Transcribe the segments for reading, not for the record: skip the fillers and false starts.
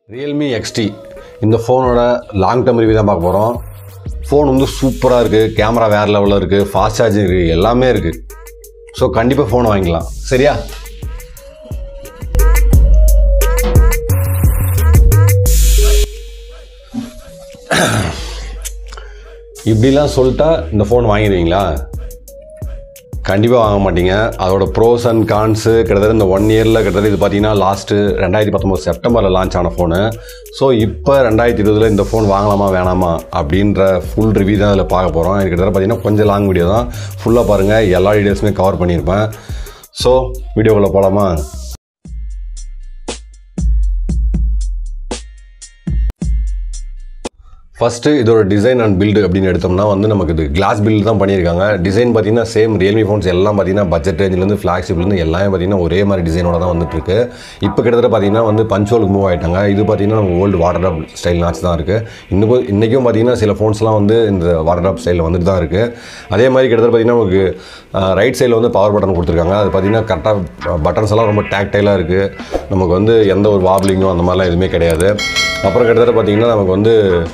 Realme XT இந்த ஃபோனோட long term review தான் பார்க்க போகிறோம். ஃபோன் வந்து சூப்பராக இருக்குது, கேமரா வேறு லெவலில் இருக்குது, ஃபாஸ்ட் சார்ஜிங் இருக்குது, எல்லாமே இருக்குது. ஸோ கண்டிப்பாக ஃபோனை வாங்கிக்கலாம். சரியா? இப்படிலாம் சொல்லிட்டா இந்த ஃபோன் வாங்கிடுவீங்களா? கண்டிப்பாக வாங்க மாட்டீங்க. அதோட ப்ரோஸ் அண்ட் கான்ஸு கிட்டத்தட்ட இந்த 1 இயரில் கிட்டத்தட்ட இது பார்த்தீங்கன்னா லாஸ்ட்டு 2019 செப்டம்பரில் லான்ச் ஆன ஃபோனு. ஸோ இப்போ 2020 இந்த ஃபோன் வாங்கலாமா வேணாமா அப்படின்ற ஃபுல் ரிவ்யூ தான் அதில் பார்க்க போகிறோம். எனக்கு கிட்டத்தட்ட பார்த்தீங்கன்னா கொஞ்சம் லாங் வீடியோ தான், ஃபுல்லாக பாருங்கள், எல்லா டீட்டெயில்ஸுமே கவர் பண்ணியிருப்பேன். ஸோ வீடியோக்குள்ளே போகலாமா? ஃபஸ்ட்டு இதோட டிசைன் அண்ட் பில்டு அப்படின்னு எடுத்தோம்னா வந்து நமக்கு இது கிளாஸ் பில்டு தான் பண்ணியிருக்காங்க. டிசைன் பார்த்தீங்கன்னா சேம் ரியல்மி ஃபோன்ஸ் எல்லாம் பார்த்தீங்கன்னா பட்ஜெட் ரேஞ்சிலேருந்து ஃப்ளாக்ஷிப்லேருந்து எல்லாமே பார்த்தீங்கன்னா ஒரே மாதிரி டிசைனோட தான் வந்துட்டுருக்கு. இப்போ கிட்டத்தட்ட பார்த்தீங்கன்னா வந்து பஞ்சோலுக்கு மூவ் ஆகிட்டாங்க. இது பார்த்தீங்கன்னா நம்ம old water drop style notch தான் இருக்குது. இன்றைக்கும் பார்த்தீங்கன்னா சில ஃபோன்ஸ்லாம் வந்து இந்த வாட்டர் ட்ராப் ஸ்டைலில் வந்துட்டு தான் இருக்குது. அதே மாதிரி கிட்டத்தட்ட பார்த்தீங்கன்னா நமக்கு ரைட் சைடில் வந்து பவர் பட்டன் கொடுத்துருக்காங்க. அது பார்த்தீங்கன்னா கரெக்டாக பட்டன்ஸ் எல்லாம் ரொம்ப டேக்டைலாக இருக்குது. நமக்கு வந்து எந்த ஒரு வாப்லிங்கும் அந்த மாதிரிலாம் எதுவுமே கிடையாது. அப்புறம் கிட்டத்தட்ட பார்த்தீங்கன்னா நமக்கு வந்து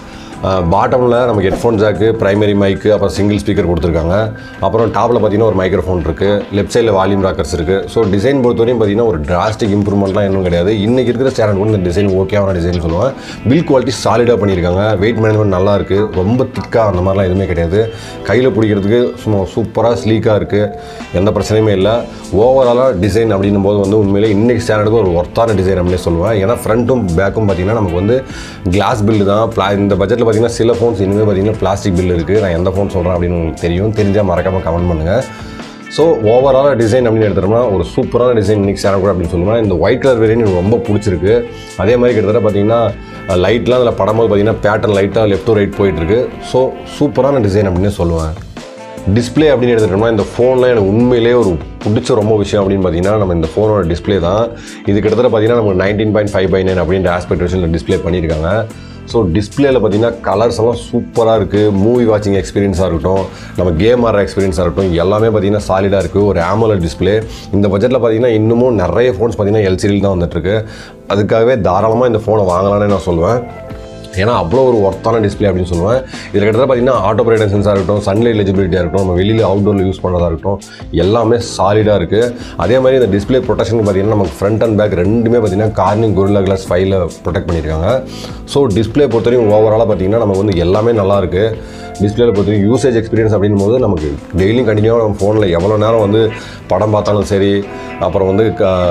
பாட்டமில் நமக்கு ஹெட்ஃபோன் ஜாக்கு, ப்ரைமரி மைக்கு, அப்புறம் சிங்கிள் ஸ்பீக்கர் கொடுத்துருக்காங்க. அப்புறம் டாப்பில் பார்த்தீங்கன்னா ஒரு மைக்ரோஃபோன் இருக்குது, லெஃப்ட் சைடில் வால்யூம் ராக்கர்ஸ் இருக்குது. ஸோ டிசைன் பொறுத்தவரையும் பார்த்தீங்கன்னா ஒரு டிராஸ்டிக் இம்ப்ரூவ்மெண்ட்லாம் இன்னும் கிடையாது. இன்றைக்கி இருக்கிற ஸ்டாண்டர்ட் கூட இந்த டிசைன் ஓகேவான டிசைன் சொல்லுவேன். பில் குவாலிட்டி சாலிடாக பண்ணியிருக்காங்க. வெயிட் மேனேஜ்மெண்ட் நல்லா இருக்குது, ரொம்ப திக்காக அந்த மாதிரிலாம் எதுவுமே கிடையாது. கையில் பிடிக்கிறதுக்கு சும்மா சூப்பராக ஸ்லீக்காக இருக்குது, எந்த பிரச்சனையுமே இல்லை. ஓவராலாக டிசைன் அப்படின்னும் போது வந்து உண்மையிலே இன்றைக்கி ஸ்டாண்டர்டுக்கு ஒரு ஒர்த்தான டிசைன் அப்படின்னு சொல்லுவேன். ஏன்னா ஃப்ரண்ட்டும் பேக்கும் பார்த்தீங்கன்னா நமக்கு வந்து கிளாஸ் பில்டு தான். இந்த பட்ஜெட்டில் பார்த்தீங்கன்னா சில ஃபோன்ஸ் இனிமேல் பார்த்தீங்கன்னா பிளாஸ்டிக் பில் இருக்குது. நான் எந்த ஃபோன் சொல்கிறேன் அப்படின்னு உங்களுக்கு தெரிஞ்சால் மறக்காமல் கமெண்ட் பண்ணுங்கள். ஸோ ஓவராலாக டிசைன் அப்படின்னு எடுத்துட்டோம்னா ஒரு சூப்பரான டிசைன் இன்றைக்கி சேர கூட அப்படின்னு சொல்லுவேன். இந்த ஒயிட் கலர் வேரியன்ட் எனக்கு ரொம்ப பிடிச்சிருக்கு. அதே மாதிரி கிட்டத்தட்ட பார்த்தீங்கன்னா லைட்லாம் அதில் படம்போது பார்த்தீங்கன்னா பேட்டர்ன் லைட்டாக லெஃப்ட் டு ரைட் போயிட்டுருக்கு. ஸோ சூப்பரான டிசைன் அப்படின்னு சொல்லுவேன். டிஸ்பிளே அப்படின்னு எடுத்துட்டோம்னா இந்த ஃபோனில் எனக்கு உண்மையிலே ஒரு பிடிச்ச ரொம்ப விஷயம் அப்படின்னு பார்த்தீங்கன்னா நம்ம இந்த ஃபோனோட டிஸ்பிளே தான். இது கிட்டத்தட்ட பார்த்தீங்கன்னா நம்ம 19.5/9 அப்படின்ற ஆஸ்பெக்ட் ரேஷியோவில் டிஸ்பிளே பண்ணியிருக்காங்க. ஸோ டிஸ்பிளேயில் பார்த்தீங்கன்னா கலர்ஸ் எல்லாம் சூப்பராக இருக்குது. மூவி வாட்சிங் எக்ஸ்பீரியன்ஸாக இருக்கட்டும், நம்ம கேம் ஆடுற எக்ஸ்பீரியன்ஸாக இருக்கட்டும், எல்லாமே பார்த்தீங்கன்னா சாலிடாக இருக்குது. ஒரு AMOLED டிஸ்பிளே இந்த பட்ஜெட்டில் பார்த்தீங்கன்னா இன்னமும் நிறைய ஃபோன்ஸ் பார்த்தீங்கன்னா LCD தான் வந்துட்டுருக்கு. அதுக்காகவே தாராளமாக இந்த ஃபோனை வாங்கலான்னு நான் சொல்லுவேன். ஏன்னா அவ்வளோ ஒரு ஒர்த்தான டிஸ்பிளே அப்படின்னு சொல்லுவேன். இதில் கிட்டத்தட்ட பார்த்தீங்கன்னா ஆட்டோ பிரைட்னஸ் சென்சார் இருக்கட்டும், சன்லைட் எலிஜிபிலிட்டியாக இருக்கட்டும், நம்ம வெளியில் அவுட்டோரில் யூஸ் பண்ணுறதா இருக்கட்டும், எல்லாமே சாலிடாக இருக்குது. அதே மாதிரி இந்த டிஸ்பிளே ப்ரொடெக்ஷன் பார்த்தீங்கன்னா நமக்கு ஃப்ரண்ட் அண்ட் பேக் ரெண்டுமே பார்த்தீங்கன்னா கார்னிங் Gorilla Glass 5ல ப்ரொடெக்ட் பண்ணியிருக்காங்க. ஸோ டிஸ்பிளே பொறுத்தவரைக்கும் ஓவராலாக பார்த்தீங்கன்னா நமக்கு வந்து எல்லாமே நல்லாயிருக்கு. டிஸ்பிளேல பொறுத்தவரைக்கும் யூசேஜ் எக்ஸ்பீரியன்ஸ் அப்படின்னும் போது நமக்கு டெய்லியும் கண்டினியூவாக நம்ம ஃபோனில் எவ்வளோ நேரம் வந்து படம் பார்த்தாலும் சரி, அப்புறம் வந்து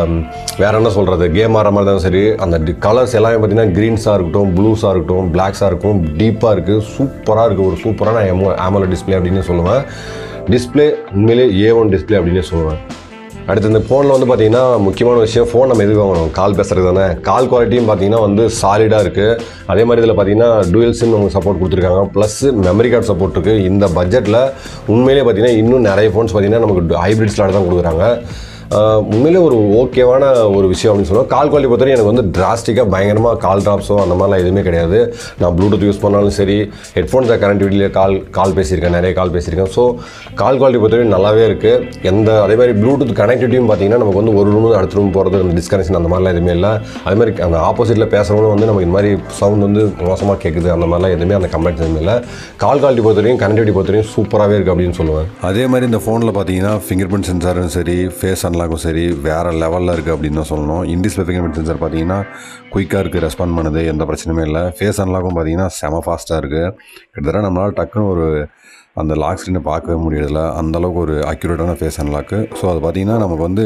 வேறு என்ன சொல்கிறது, கேம் ஆடுற மாதிரி தான் சரி, அந்த கலர்ஸ் எல்லாமே பார்த்தீங்கன்னா க்ரீன்ஸாக இருக்கட்டும், ப்ளூஸாக இருக்கட்டும், பிளாக்ஸாக இருக்கும், டீப்பாக இருக்குது, சூப்பராக இருக்குது. ஒரு சூப்பரான AMOLED டிஸ்பிளே அப்படின்னு சொல்லுவேன். டிஸ்பிளே உண்மையிலே A1 டிஸ்பிளே அப்படின்னு சொல்லுவேன். அடுத்து இந்த ஃபோனில் வந்து பார்த்தீங்கன்னா முக்கியமான விஷயம், ஃபோன் நம்ம எதுக்கு வாங்கணும், கால் பேசுகிறது தானே. கால் குவாலிட்டியும் பார்த்தீங்கன்னா வந்து சாலிடாக இருக்குது. அதே மாதிரி இதில் பார்த்தீங்கன்னா டூயல் சிம் நமக்கு சப்போர்ட் கொடுத்துருக்காங்க, ப்ளஸ் மெமரி கார்டு சப்போர்ட் இருக்குது. இந்த பட்ஜெட்டில் உண்மையிலே பார்த்தீங்கன்னா இன்னும் நிறைய ஃபோன்ஸ் பார்த்தீங்கன்னா நமக்கு ஹைப்ரிட் ஸ்லாட் தான் கொடுக்குறாங்க. உண்மையிலே ஒரு ஓகேவான ஒரு விஷயம் அப்படின்னு சொல்லுவேன். கால் குவாலிட்டி பொறுத்தவரை எனக்கு வந்து டிராஸ்டிக்காக பயங்கரமாக கால் ட்ராப்ஸோ அந்த மாதிரிலாம் எதுவுமே கிடையாது. நான் ப்ளூடூத் யூஸ் பண்ணாலும் சரி, ஹெட்ஃபோன்ஸை கனெக்டிவிட்டியில் கால் பேசியிருக்கேன், நிறைய கால் பேசியிருக்கேன். ஸோ கால் குவாலிட்டி பொறுத்தவரை நல்லாவே இருக்குது. அதே மாதிரி ப்ளூடூத் கனெக்டிவிட்டியும் பார்த்தீங்கன்னா நமக்கு வந்து ஒரு ரூம் அடுத்த ரூம் போகிறது, அந்த டிஸ்கனெக்ஷன் அந்த மாதிரிலாம் எதுவுமே இல்லை. அதே மாதிரி அந்த ஆப்போசிட்டில் பேசுகிறவங்களும் வந்து நமக்கு இந்த மாதிரி சவுண்ட் வந்து மோசமாக கேட்குது, அந்த மாதிரிலாம் எதுவுமே அந்த கம்ப்ளைண்ட்ஸ் எதுவுமே இல்லை. கால் குவாலிட்டி பொறுத்தவரைக்கும் கனெக்டிவிட்டி பொறுத்தவரைக்கும் சூப்பராகவே இருக்குது அப்படின்னு சொல்லுவேன். அதே மாதிரி இந்த ஃபோனில் பார்த்தீங்கன்னா ஃபிங்கர் பிரிண்ட் சென்சாரும் சரி, ஃபேஸ் அன்லாக்கும் சரி வேறு லெவலில் இருக்குது அப்படின்னு தான் சொல்லணும். இன்டிஸ்பிளே ஃபிங்கர் பிரிண்ட் சென்சார் பார்த்தீங்கன்னா குயிக்காக இருக்குது, ரெஸ்பாண்ட் பண்ணுது, எந்த பிரச்சனையுமே இல்லை. ஃபேஸ் அன்லாக்கும் பார்த்தீங்கன்னா செம ஃபாஸ்ட்டாக இருக்குது. கிட்டத்தட்ட நம்மளால் டக்குன்னு ஒரு அந்த லாக் ஸ்க்ரீனை பார்க்கவே முடியறதில்ல, அந்தளவுக்கு ஒரு அக்யூரேட்டான ஃபேஸ் அன்லாக்கு. ஸோ அது பார்த்திங்கன்னா நமக்கு வந்து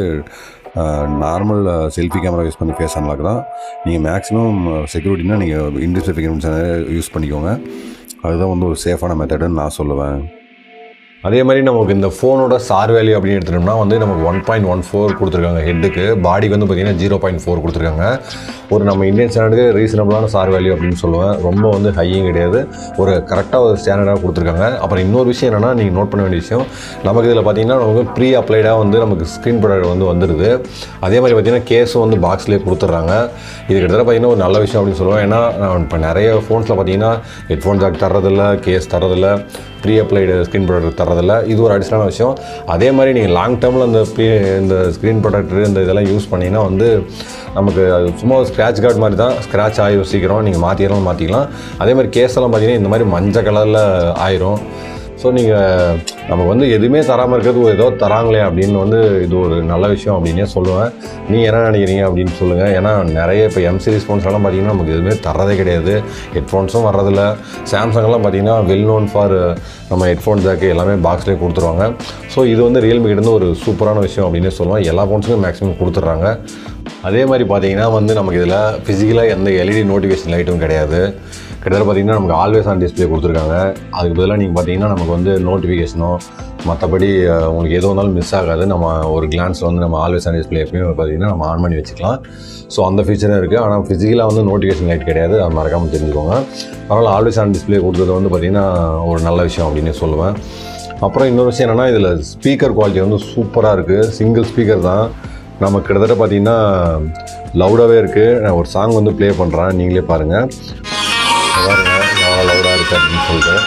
நார்மல் செல்ஃபி கேமரா யூஸ் பண்ணி ஃபேஸ் அன்லாக் தான். நீங்கள் மேக்ஸிமம் செக்யூரிட்டினா நீங்கள் in display fingerprint sensor use பண்ணிக்கோங்க. அதுதான் வந்து ஒரு சேஃபான மெத்தடுன்னு நான் சொல்லுவேன். அதே மாதிரி நமக்கு இந்த ஃபோனோட சார் வேல்யூ அப்படின்னு எடுத்துட்டோம்னா வந்து நமக்கு 1.14 கொடுத்துருக்காங்க ஹெட்டுக்கு. பாடிக்கு வந்து பார்த்தீங்கன்னா 0.4 கொடுத்துருக்காங்க. ஒரு நம்ம இந்தியன் ஸ்டாண்டர்டுக்கு ரீசனபிளான சார் வேல்யூ அப்படின்னு சொல்லுவேன். ரொம்ப வந்து ஹையும் கிடையாது, ஒரு கரெக்டாக ஒரு ஸ்டாண்டர்டாக கொடுத்துருக்காங்க. அப்புறம் இன்னொரு விஷயம் என்னென்னா, நீங்கள் நோட் பண்ண வேண்டிய விஷயம், நமக்கு இதில் பார்த்தீங்கன்னா நமக்கு ப்ரீ அப்ளைடாக வந்து நமக்கு ஸ்க்ரீன் ப்ரொடக்ட் வந்து வந்துடுது. அதே மாதிரி பார்த்தீங்கன்னா கேஸும் வந்து பாக்ஸ்லேயே கொடுத்துட்றாங்க. இது கிட்டத்தட்ட பார்த்தீங்கன்னா ஒரு நல்ல விஷயம் அப்படின்னு சொல்லுவேன். ஏன்னா இப்போ நிறைய ஃபோன்ஸில் பார்த்தீங்கன்னா ஹெட்ஃபோன் ஜாக் தர்றதில்ல, கேஸ் தர்றதில்ல, ப்ரீ அப்ளைடு ஸ்க்ரீன் ப்ரொடக்ட் தர்றது வரதில்லை. இது ஒரு அடிஷ்னலான விஷயம். அதே மாதிரி நீங்கள் லாங் டேர்மில் இந்த ஸ்க்ரீன் ப்ரொடெக்டர் இந்த இதெல்லாம் யூஸ் பண்ணிங்கன்னா வந்து நமக்கு அது சும்மா ஒரு ஸ்க்ராட்ச் கார்டு மாதிரி தான். ஸ்க்ராட்ச் ஆகிரும் சீக்கிரம், நீங்கள் மாற்றிக்கலாம். அதே மாதிரி கேஸெல்லாம் பார்த்தீங்கன்னா இந்த மாதிரி மஞ்சள் கலரில் ஆயிரும். ஸோ நீங்கள் நமக்கு வந்து எதுவுமே தராமல் இருக்கிறது ஏதோ தராங்களே அப்படின்னு வந்து இது ஒரு நல்ல விஷயம் அப்படின்னே சொல்லுவேன். நீங்கள் என்ன நினைக்கிறீங்க அப்படின்னு சொல்லுங்கள். ஏன்னா நிறைய இப்போ எம் சீரிஸ் ஃபோன்ஸ்லாம் பார்த்தீங்கன்னா நமக்கு எதுவுமே தரதே கிடையாது. ஹெட்ஃபோன்ஸும் வர்றதில்ல. சாம்சங்லாம் பார்த்தீங்கன்னா வெல் நோன் ஃபார் நம்ம ஹெட்ஃபோன் ஜாக்கு எல்லாமே பாக்ஸ்லேயே கொடுத்துருவாங்க. ஸோ இது வந்து ரியல்மி கிட்டேருந்து ஒரு சூப்பரான விஷயம் அப்படின்னே சொல்லுவேன். எல்லா ஃபோன்ஸுக்கும் மேக்ஸிமம் கொடுத்துட்றாங்க. அதே மாதிரி பார்த்தீங்கன்னா வந்து நமக்கு இதில் ஃபிசிக்கலாக எந்த எல்இடி நோட்டிஃபிகேஷன் லைட்டும் கிடையாது. கிட்டத்தட்ட பார்த்தீங்கன்னா நமக்கு ஆல்வேஸ் ஆன் டிஸ்பிளே கொடுத்துருக்காங்க. அதுக்கு பதிலாக நீங்கள் பார்த்தீங்கன்னா நமக்கு வந்து நோட்டிஃபிகேஷனோ மற்றபடி உங்களுக்கு எது வந்தாலும் மிஸ் ஆகாது. நம்ம ஒரு கிளான்ஸில் வந்து நம்ம ஆல்வேஸ் ஆன் டிஸ்பிளே எப்பயுமே பார்த்தீங்கன்னா நம்ம ஆன் பண்ணி வச்சுக்கலாம். ஸோ அந்த ஃபீச்சரும் இருக்குது. ஆனால் ஃபிசிக்கலாக வந்து நோட்டிஃபிகேஷன் லைட் கிடையாது. அது மறக்காமல் தெரிஞ்சுக்கோங்க. அதனால் ஆல்வேஸ் ஆன் டிஸ்பிளே கொடுத்தது வந்து பார்த்திங்கன்னா ஒரு நல்ல விஷயம் அப்படின்னு சொல்லுவேன். அப்புறம் இன்னொரு விஷயம் என்னென்னா இதில் ஸ்பீக்கர் குவாலிட்டி வந்து சூப்பராக இருக்குது. சிங்கிள் ஸ்பீக்கர் தான். நம்ம கிட்டத்தட்ட பார்த்தீங்கன்னா லவுடாகவே இருக்குது. நான் ஒரு சாங் வந்து ப்ளே பண்ணுறேன், நீங்களே பாருங்கள். பாருங்க எவ்வளோ லவுடாக இருக்குது அப்படின்னு சொல்லிட்டு.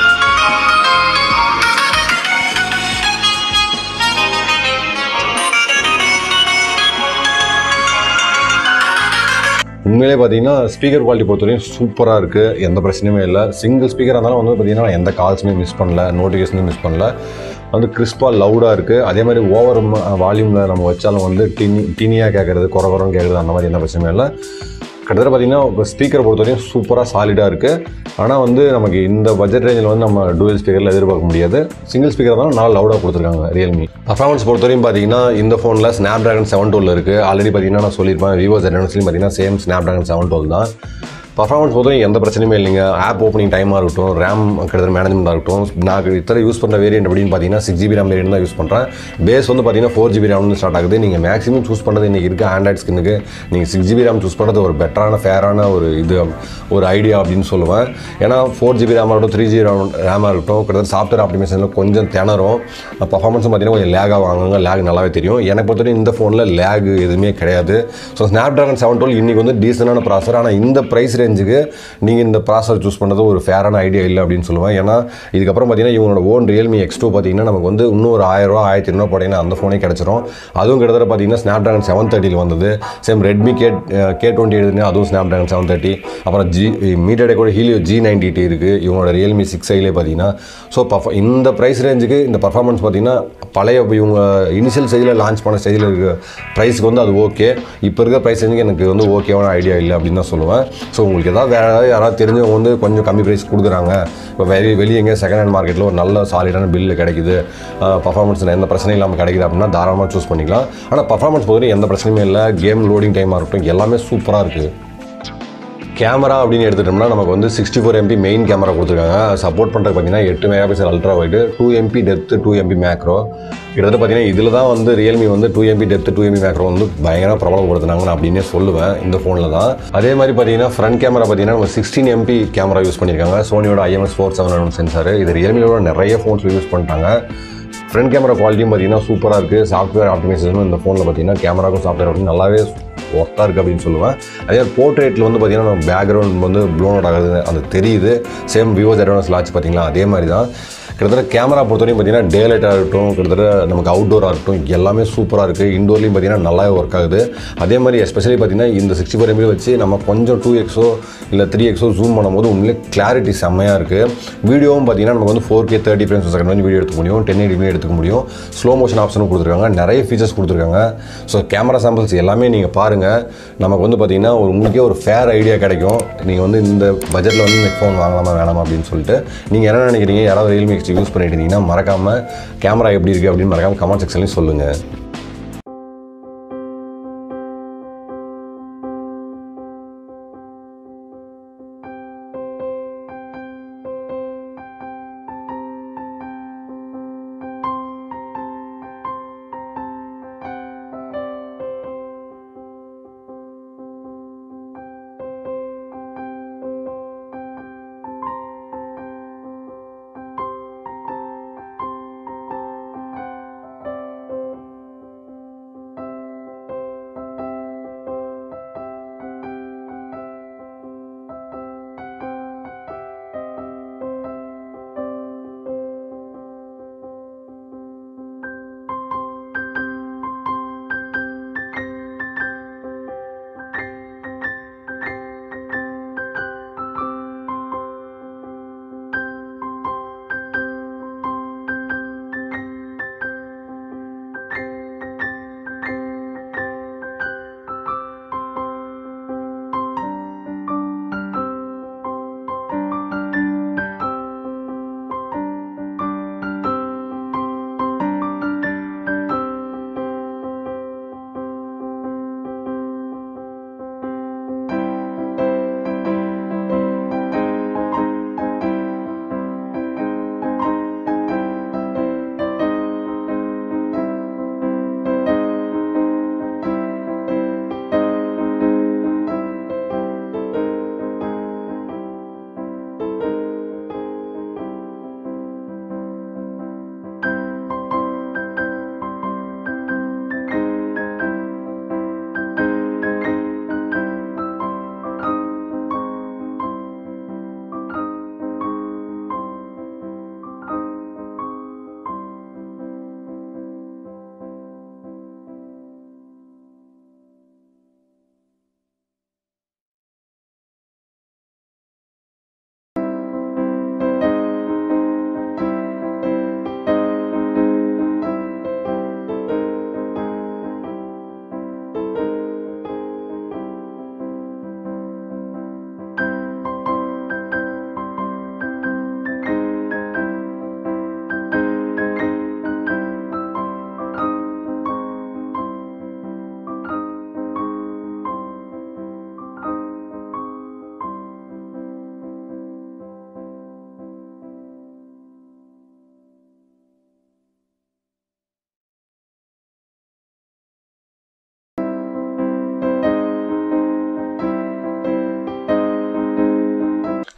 உண்மையிலே பார்த்தீங்கன்னா ஸ்பீக்கர் குவாலிட்டி பொறுத்தவரையும் சூப்பராக இருக்குது. எந்த பிரச்சனையுமே இல்லை. சிங்கிள் ஸ்பீக்கராக இருந்தாலும் வந்து பார்த்தீங்கன்னா எந்த கால்ஸுமே மிஸ் பண்ணல, நோட்டிஃபிகேஷனும் மிஸ் பண்ணல. வந்து கிறிஸ்பாக லவுடாக இருக்குது. அதே மாதிரி ஓவர் வால்யூமில் நம்ம வச்சாலும் வந்து டினியாக கேட்குறது, குறன்னு கேட்குறது அந்த மாதிரி எந்த பிரச்சனையும் இல்லை. கிட்டத்தட்ட பார்த்தீங்கன்னா இப்போ ஸ்பீக்கரை பொறுத்தவரையும் சூப்பராக சாலிடாக இருக்குது. ஆனால் வந்து நமக்கு இந்த பட்ஜெட் ரேஞ்சில் வந்து நம்ம டூவல் ஸ்பீக்கரில் எதிர்பார்க்க முடியாது. சிங்கிள் ஸ்பீக்கர் தான் நல்லா லவுடாக கொடுத்துருக்காங்க ரியல்மி. பர்ஃபார்மன்ஸ் பொறுத்தவரையும் பார்த்தீங்கன்னா இந்த ஃபோனில் ஸ்னாப்ட்ராகன் 712 இருக்குது. ஆல்ரெடி பார்த்தீங்கன்னா நான் சொல்லியிருப்பேன், விவோ Z1 பார்த்தீங்கன்னா சேம் ஸ்னாப்ட்ராகன் 712 தான். பர்ஃபார்மன்ஸ் பொறுத்தவரைக்கும் எந்த பிரச்சனையுமே இல்லைங்க. ஆப் ஓப்பனிங் டைமாக இருக்கட்டும், ரேம் கிட்டத்தட்ட மேனேஜ்மெண்ட்டாக இருக்கட்டும். நான் இத்தனை யூஸ் பண்ணுற வேரியன்ட் அப்படின்னு பார்த்தீங்கன்னா 6GB RAM வேரியன்ட் தான் யூஸ் பண்ணுறேன். பேஸ் வந்து பார்த்தீங்கன்னா 4GB RAM ஸ்டார்ட் ஆகுது. நீங்கள் மேக்ஸிமம் சூஸ் பண்ணுறது இன்றைக்கி இருக்க ஆண்ட்ராய்ட் ஸ்கின்னுக்கு நீங்கள் 6GB RAM சூஸ் பண்ணுறது ஒரு பெட்டரான ஃபேரான ஒரு ஐடியா அப்படின்னு சொல்லுவேன். ஏன்னா 4GB RAM ஆகட்டும், 3GB RAM இருக்கட்டும், கிட்டத்தட்ட சாஃப்ட்வேர் ஆப்டிமேஷனில் கொஞ்சம் திணறும். பர்ஃபார்மன்ஸும் பார்த்தீங்கன்னா கொஞ்சம் லேகாக வாங்குவாங்க. லேக் நல்லாவே தெரியும். எனக்கு பொறுத்தவரைக்கும் இந்த ஃபோனில் லேக் எதுவுமே கிடையாது. ஸோ ஸ்னாப்ட்ராகன் 712 இன்றைக்கி வந்து டீசெண்டான ப்ராசர். ஆனால் இந்த ப்ரைஸ் ரேஞ்சுக்கு நீங்கள் இந்த ப்ராசர் சூஸ் பண்ணுறது ஒரு ஃபேரான ஐடியா இல்லை அப்படின்னு சொல்லுவேன். ஏன்னா இதுக்கப்புறம் பார்த்தீங்கன்னா இவங்களோட ஓன் ரியல்மி X2 பார்த்தீங்கன்னா நமக்கு வந்து இன்னும் ஒரு 1000 ரூபா 1200 போட்டிங்கன்னா அந்த ஃபோனே கிடச்சிரும். அதுவும் கிட்டத்தட்ட பார்த்தீங்கன்னா ஸ்னாப்ட்ராகன் 730 வந்தது. சேம் ரெட்மி K20 எடுத்துனா அதுவும் ஸ்னாப்ட்ராகன் 730. அப்புறம் மீடியாடெக் கூட ஹீலியோ G90T இருக்குது. இவங்களோட ரியல்மி 6i பார்த்தீங்கன்னா. ஸோ இந்த ப்ரைஸ் ரேஞ்சுக்கு இந்த பர்ஃபார்மன்ஸ் பார்த்தீங்கன்னா பழைய இவங்க இனிஷியல் ஸ்டேஜில் லான்ச் பண்ண ஸ்டேஜில் இருக்க ப்ரைஸுக்கு வந்து அது ஓகே. இப்போ இருக்க ப்ரைஸ் ரேஞ்சுக்கு எனக்கு வந்து ஓகேவான ஐடியா இல்லை அப்படின்னு தான் சொல்லுவேன். ஸோ உங்களுக்கு ஏதாவது வேறு யாராவது தெரிஞ்சவங்க வந்து கொஞ்சம் கம்மி ப்ரைஸ் கொடுக்குறாங்க, இப்போ வெளியே எங்கே செகண்ட் ஹேண்ட் மார்க்கெட்டில் ஒரு நல்ல சாலிடான பில்லு கிடைக்குது, பர்ஃபார்மன்ஸில் எந்த பிரச்சனையும் இல்லாமல் கிடைக்குது அப்படின்னா தாராளமாக சூஸ் பண்ணிக்கலாம். ஆனால் பர்ஃபார்மன்ஸ் பொறுத்தவரை எந்த பிரச்சனையுமே இல்லை. கேம் லோடிங் டைமாக இருக்கட்டும் எல்லாமே சூப்பராக இருக்குது. கேமரா அப்படின்னு எடுத்துட்டோம்னா நமக்கு வந்து 64 MP மெயின் கேமரா கொடுத்துருக்காங்க. சப்போர்ட் பண்ணுறது பார்த்தீங்கன்னா 8 megapixel ultra wide, 2 MP depth, 2 MP macro. கிட்டத்தட்ட பார்த்தீங்கன்னா இதில் தான் வந்து ரியல்மி வந்து 2 MP டெப்த்து, 2 MP மேக்ரோ வந்து பயங்கர பிரபலப்படுத்தினாங்கன்னு அப்படின்னே சொல்லுவேன் இந்த ஃபோனில் தான். அதே மாதிரி பார்த்தீங்கன்னா ஃப்ரண்ட் கேமரா பார்த்தீங்கன்னா நம்ம 16 MP கேமரா யூஸ் பண்ணியிருக்காங்க. சோனியோட IMX47 சென்சார். இது ரியல்மியோட நிறைய ஃபோன்ஸில் யூஸ் பண்ணிட்டாங்க. ஃப்ரண்ட் கேமரா குவாலிட்டியும் பார்த்தீங்கன்னா சூப்பராக இருக்குது. சாஃப்ட்வேர் ஆப்டிமைசேஷனும் இந்த ஃபோனில் பார்த்தீங்கன்னா கேமராக்கும் சாஃப்ட்வேர் அப்படின்னு நல்லாவே ஒர்த்தாக இருக்குது அப்படின்னு சொல்லுவேன். அதே போர்ட்ரேட்டில் வந்து பார்த்தீங்கன்னா நம்ம பேக்ரவுண்ட் வந்து ப்ளோன் அவுட் ஆகுது அது தெரியுது. சேம் விவோ Z1 லான்ச் பார்த்தீங்களா அதே மாதிரி தான். கிட்டத்தட்ட கேமரா பொறுத்தவரையும் பார்த்தீங்கன்னா டே லைட்டாக இருக்கட்டும், கிட்டத்தட்ட நமக்கு அவுட்டோராக இருக்கட்டும் எல்லாமே சூப்பராக இருக்குது. இண்டோர்லேயும் பார்த்தீங்கன்னா நல்லாவே ஒர்க் ஆகுது. அதே மாதிரி எஸ்பெஷலி பார்த்தீங்கன்னா இந்த 64 MP வச்சு நம்ம கொஞ்சம் 2x இல்லை 3x ஜூம் பண்ணும்போது உண்மையிலே கிளாரிட்டி செம்மையாக இருக்குது. வீடியோவும் பார்த்தீங்கன்னா நமக்கு வந்து 4K 30 frames per second வந்து வீடியோ எடுத்துக்க முடியும், 1080p எடுத்துக்க முடியும். ஸ்லோ மோஷன் ஆப்ஷனும் கொடுத்துருக்காங்க, நிறைய ஃபீச்சர்ஸ் கொடுத்துருக்காங்க. ஸோ கேமரா சாம்பிள்ஸ் எல்லாமே நீங்கள் பாருங்கள். நமக்கு வந்து பார்த்தீங்கன்னா உங்களுக்கே ஒரு ஃபேர் ஐடியா கிடைக்கும். நீங்கள் வந்து இந்த பட்ஜெட்டில் வந்து இந்த ஃபோன் வாங்கலாமா வேணாமா அப்படின்னு சொல்லிட்டு நீங்கள் என்ன நினைக்கிறீங்க? யாராவது ரியல்மி X யூஸ் பண்ணிட்டு இருந்தீங்கன்னா மறக்காமல் கேமரா எப்படி இருக்குது அப்படின்னு மறக்காமல் கமெண்ட் செக்ஷன்லையும் சொல்லுங்கள்.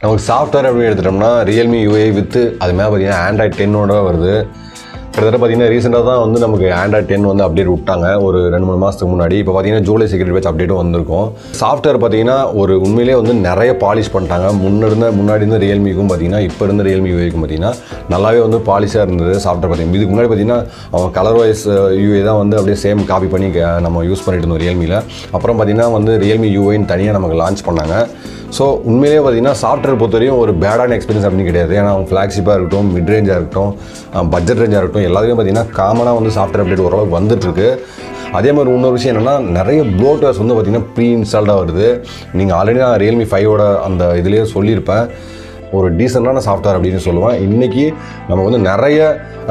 நமக்கு சாஃப்ட்வேர் அப்படின்னு எடுத்துட்டோம்னா Realme UI வித் அது மேலே பார்த்தீங்கன்னா Android 10 வருது. கிட்டத்தட்ட பார்த்தீங்கன்னா ரீசெண்டாக தான் வந்து நமக்கு Android 10 வந்து அப்டேட் விட்டாங்க ஒரு 2-3 மாதத்துக்கு முன்னாடி. இப்போ பார்த்தீங்கன்னா ஜூலை செக்யூரிட்டி பேட்ச் அப்டேட்டும் வந்திருக்கும். சாஃப்ட்வேர் பார்த்தீங்கன்னா ஒரு உண்மையிலே வந்து நிறைய பாலிஷ் பண்ணிட்டாங்க. முன்னாடி இருந்த Realmeக்கும் பார்த்தீங்கன்னா இப்போ இருந்த Realme UIக்கும் பார்த்தீங்கன்னா நல்லாவே வந்து பாலிஷாக இருந்தது சாஃப்ட்வேர் பார்த்தீங்கன்னா. இதுக்கு முன்னாடி பார்த்தீங்கன்னா அவன் கலர் வைஸ் UI தான் வந்து அப்படியே சேம் காப்பி பண்ணி நம்ம யூஸ் பண்ணிட்டு இருந்தோம் Realmeல. அப்புறம் பார்த்தீங்கன்னா வந்து Realme UIன்னு தனியாக நமக்கு லான்ச் பண்ணாங்க. ஸோ உண்மையிலே பார்த்தீங்கன்னா சாஃப்ட்வேர் பொறுத்தவரையும் ஒரு பேடான எக்ஸ்பீரியன்ஸ் அப்படின்னு கிடையாது. ஏன்னா அவங்க ஃப்ளாக்ஷிப்பாக இருக்கட்டும், மிட் ரேஞ்சாக இருக்கட்டும், பட்ஜெட் ரேஞ்சாக இருக்கட்டும், எல்லாத்தையும் பார்த்தீங்கன்னா காமனாக வந்து சாஃப்ட்வேர் அப்டேட் ஓரளவுக்கு வந்துட்டுருக்கு. அதே மாதிரி இன்னொரு விஷயம் என்னென்னா நிறைய ப்ளோட்வேர்ஸ் வந்து பார்த்திங்கன்னா ப்ரீ இன்ஸ்டால்டாக வருது. நீங்கள் ஆல்ரெடி நான் Realme 5ஓட அந்த இதுலேயே சொல்லியிருப்பேன், ஒரு டீசெண்டான சாஃப்ட்வேர் அப்படின்னு சொல்லுவேன். இன்றைக்கி நமக்கு வந்து நிறைய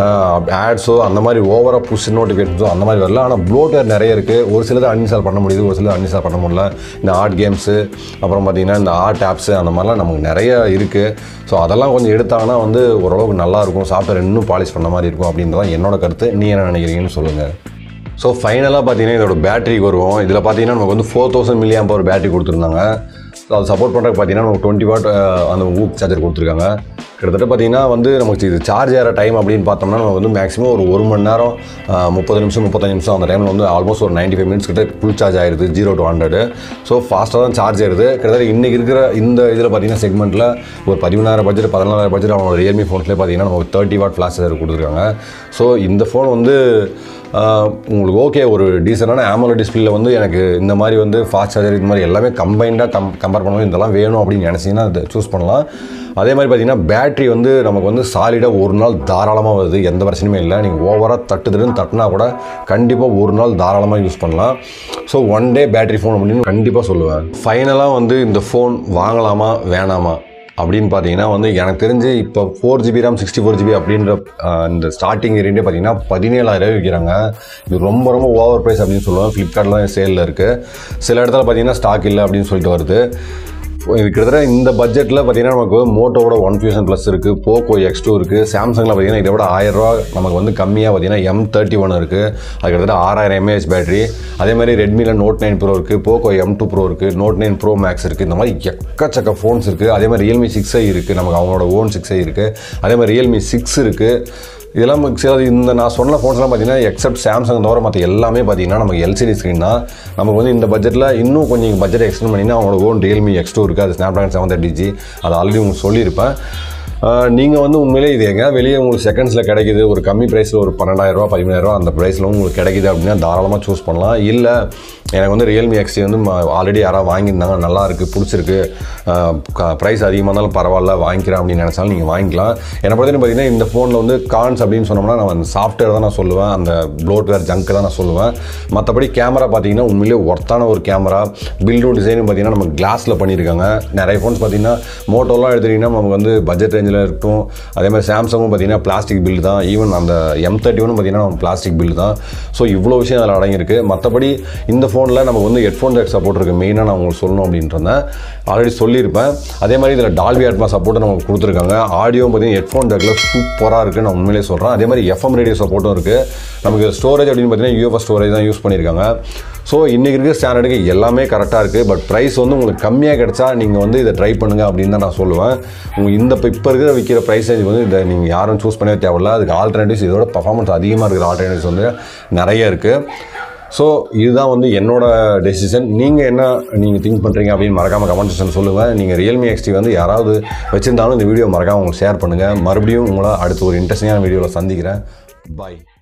ஆட்ஸோ அந்த மாதிரி ஓவராக புஷ் நோட்டிஃபிகேஷன்ஸோ அந்த மாதிரி வரல. ஆனால் ப்ளோட்வேர் நிறைய இருக்குது. ஒரு சிலது அன்இன்ஸ்டால் பண்ண முடியுது, ஒரு சிலது அன்இன்ஸ்டால் பண்ண முடியல. இந்த ஆர்ட் கேம்ஸு, அப்புறம் பார்த்திங்கன்னா இந்த ஆர்ட் ஆப்ஸு அந்த மாதிரிலாம் நமக்கு நிறைய இருக்குது. ஸோ அதெல்லாம் கொஞ்சம் எடுத்தாங்கன்னா வந்து ஓரளவுக்கு நல்லாயிருக்கும், சாஃப்ட்வேர் இன்னும் பாலிஷ் பண்ண மாதிரி இருக்கும் அப்படின்றதான் என்னோட கருத்து. நீ என்ன நினைக்கிறீங்கன்னு சொல்லுங்கள். ஸோ ஃபைனலாக பார்த்தீங்கன்னா இதோட பேட்டரிக்கு வருவோம். இதில் பார்த்தீங்கன்னா நமக்கு வந்து 4000 mAh பேட்டரி கொடுத்துருந்தாங்க. ஸோ அது சப்போர்ட் பண்ணுறதுக்கு பார்த்தீங்கன்னா நமக்கு 20 வாட் அந்த ஊக் சார்ஜர் கொடுத்துருக்காங்க. கிட்டத்தட்ட பார்த்தீங்கன்னா வந்து நமக்கு இது சார்ஜ் ஆகிற டைம் அப்படின்னு பார்த்தோம்னா நமக்கு வந்து மேக்ஸிமம் ஒரு 1 மணி நேரம் 30 நிமிஷம் 35 நிமிஷம் அந்த டைமில் வந்து ஆல்மோஸ்ட் ஒரு 95 மினிட்ஸ் கிட்ட ஃபுல் சார்ஜ் ஆயிடுது 0 to 100. ஸோ ஃபாஸ்ட்டாக தான் சார்ஜ் ஆயிடுது. கிட்டத்தட்ட இன்றைக்கி இருக்கிற இந்த இதில் பார்த்தீங்கன்னா செக்மெண்ட்டில் ஒரு 14000 பட்ஜெட் 14000 பட்ஜெட் அவங்களோட Realme ஃபோன்ஸ்லேயே பார்த்தீங்கன்னா நமக்கு 30 வாட் ஃப்ளாஷ் சார்ஜர் கொடுத்துருக்காங்க. ஸோ இந்த ஃபோன் வந்து உங்களுக்கு ஓகே, ஒரு டீசெண்டான AMOLED டிஸ்பிளேல வந்து எனக்கு இந்த மாதிரி வந்து ஃபாஸ்ட் சார்ஜர் இது மாதிரி எல்லாமே கம்பைண்டாக கம்பேர் பண்ணும்போது இதெல்லாம் வேணும் அப்படின்னு நினச்சிங்கன்னா அதை சூஸ் பண்ணலாம். அதே மாதிரி பார்த்தீங்கன்னா பேட்டரி வந்து நமக்கு வந்து சாலிடாக ஒரு நாள் தாராளமாக வருது, எந்த பிரச்சனையுமே இல்லை. நீங்கள் ஓவராக தட்டுனா கூட கண்டிப்பாக ஒரு நாள் தாராளமாக யூஸ் பண்ணலாம். So one day battery phone அப்படின்னு கண்டிப்பாக சொல்லுவேன். ஃபைனலாக வந்து இந்த ஃபோன் வாங்கலாமா வேணாமா அப்படின்னு பார்த்தீங்கன்னா வந்து எனக்கு தெரிஞ்சு இப்போ 4GB RAM 64GB அப்படின்ற இந்த ஸ்டார்டிங் ரேட்டே பார்த்தீங்கன்னா 17000 விற்கிறாங்க. இது ரொம்ப ஓவர் ப்ரைஸ் அப்படின்னு சொல்லுவேன். ஃப்ளிப்கார்ட்லாம் சேலில் இருக்குது. சில இடத்துல பார்த்தீங்கன்னா ஸ்டாக் இல்லை அப்படின்னு சொல்லிட்டு வருது. இது கிட்டத்தட்ட இந்த பட்ஜெட்டில் பார்த்தீங்கன்னா நமக்கு மோட்டோவோட One Fusion Plus இருக்குது, Poco X2 இருக்குது, சாம்சங்கில் பார்த்தீங்கன்னா இதை விட 1000 ரூபா நமக்கு வந்து கம்மியாக பார்த்தீங்கன்னா M31 இருக்குது, அது கிட்டத்தட்ட 6000 mAh பேட்டரி. அதே மாதிரி ரெட்மியில் Note 9 Pro இருக்குது, Poco M2 Pro இருக்குது, Note 9 Pro Max இருக்குது. இந்த மாதிரி எக்கச்சக்க ஃபோன்ஸ் இருக்குது. அதே மாதிரி Realme 6i இருக்குது, நமக்கு அவங்களோட ஓன் 6i இருக்குது. அதே மாதிரி Realme 6 இருக்குது. இதெல்லாம் இந்த நான் சொன்ன ஃபோன்ஸ்லாம் பார்த்தீங்கன்னா எக்ஸப்ட் சாம்சங் தவிர மற்ற எல்லாமே பார்த்தீங்கன்னா நமக்கு LCD ஸ்க்ரீன் தான். நமக்கு வந்து இந்த பட்ஜெட்டில் இன்னும் கொஞ்சம் பட்ஜெட் எக்ஸ்டெண்ட் பண்ணிங்கன்னா அவங்களோட ஓன் Realme X2 இருக்குது, அது Snapdragon 730G, அது ஆல்ரெடி உங்களுக்கு சொல்லியிருப்பேன். நீங்கள் வந்து உண்மையிலே இது எங்கே வெளியே உங்களுக்கு செகண்ட்ஸில் கிடைக்குது, ஒரு கம்மி ப்ரைஸில் ஒரு 12000 ரூபா 13000 ரூபா அந்த ப்ரைஸில் உங்களுக்கு கிடைக்குது அப்படின்னா தாராளமாக சூஸ் பண்ணலாம். இல்லை எனக்கு வந்து Realme XT வந்து ஆல்ரெடி யாராவது வாங்கியிருந்தாங்க, நல்லா இருக்குது, பிடிச்சிருக்கு, ப்ரைஸ் அதிகமாக இருந்தாலும் பரவாயில்ல வாங்கிக்கிறேன் அப்படின்னு நினச்சாலும் நீங்கள் வாங்கிக்கலாம். என்னை பொறுத்தவரைக்கும் பார்த்தீங்கன்னா இந்த ஃபோனில் வந்து கான்ஸ் அப்படின்னு சொன்னோம்னா நான் அந்த சாஃப்ட்வேர் தான் நான் சொல்லுவேன், அந்த ப்ளோட்வேர் ஜங்க் தான் நான் சொல்லுவேன். மற்றபடி கேமரா பார்த்தீங்கன்னா உண்மையிலேயே ஒர்த்தான ஒரு கேமரா. பில்டும் டிசைனும் பார்த்தீங்கன்னா நம்ம கிளாஸில் பண்ணியிருக்காங்க. நிறைய ஃபோன்ஸ் பார்த்தீங்கன்னா மோட்டோலாம் எடுத்துட்டிங்கன்னா நமக்கு வந்து பட்ஜெட் ரேஞ்சில் இருக்கும். அதே மாதிரி சாம்சங்கும் பார்த்தீங்கன்னா பிளாஸ்டிக் பில்டு தான். ஈவன் அந்த M31 பார்த்தீங்கன்னா நம்ம பிளாஸ்டிக் பில்டு தான். ஸோ இவ்வளோ விஷயம் அதில் அடங்கியிருக்கு. மற்றபடி இந்த ஃபோனில் நமக்கு வந்து ஹெட்ஃபோன் ஜாக் சப்போர்ட் இருக்குது, மெயினாக நான் உங்களுக்கு சொல்லணும் அப்படின்றேன், ஆல்ரெடி சொல்லியிருப்பேன். அதே மாதிரி இதில் டால்பி அட்மாஸ் சப்போர்ட்டை நமக்கு கொடுத்துருக்காங்க. ஆடியோவும் பார்த்தீங்கன்னா ஹெட்ஃபோன் ஜாக்கில் சூப்பராக இருக்குது, நான் உண்மையிலே சொல்கிறேன். அதே மாதிரி FM ரேடியோ சப்போர்ட்டும் இருக்குது. நமக்கு ஸ்டோரேஜ் அப்படின்னு பார்த்தீங்கன்னா UFS ஸ்டோரேஜ் தான் யூஸ் பண்ணியிருக்காங்க. ஸோ இன்றைக்கி இருக்கிற ஸ்டாண்டர்டுக்கு எல்லாமே கரெக்டாக இருக்குது. பட் ப்ரைஸ் வந்து உங்களுக்கு கம்மியாக கிடச்சா நீங்கள் வந்து இதை ட்ரை பண்ணுங்கள் அப்படின்னு தான் நான் சொல்லுவேன். உங்களுக்கு இப்போ இருக்கிற விற்கிற ப்ரைஸ் ரேஞ்ச் வந்து இதை நீங்கள் யாரும் சூஸ் பண்ணவே தேவையில்ல. அதுக்கு ஆல்டர்னேட்டிவ்ஸ் இதோட பர்ஃபார்மன்ஸ் அதிகமாக இருக்கிற ஆல்டர்னேட்டிவ்ஸ் வந்து நிறைய இருக்குது. ஸோ இதுதான் வந்து என்னோட டெசிஷன். நீங்கள் திங்க் பண்ணுறீங்க அப்படின்னு மறக்காமல் கமெண்ட் செக்ஷன் சொல்லுங்கள். நீங்கள் Realme XT வந்து யாராவது வச்சுருந்தாலும் இந்த வீடியோ மறக்காமல் உங்களுக்கு ஷேர் பண்ணுங்கள். மறுபடியும் உங்களை அடுத்து ஒரு இன்ட்ரெஸ்டிங்கான வீடியோவில் சந்திக்கிறேன். பாய்.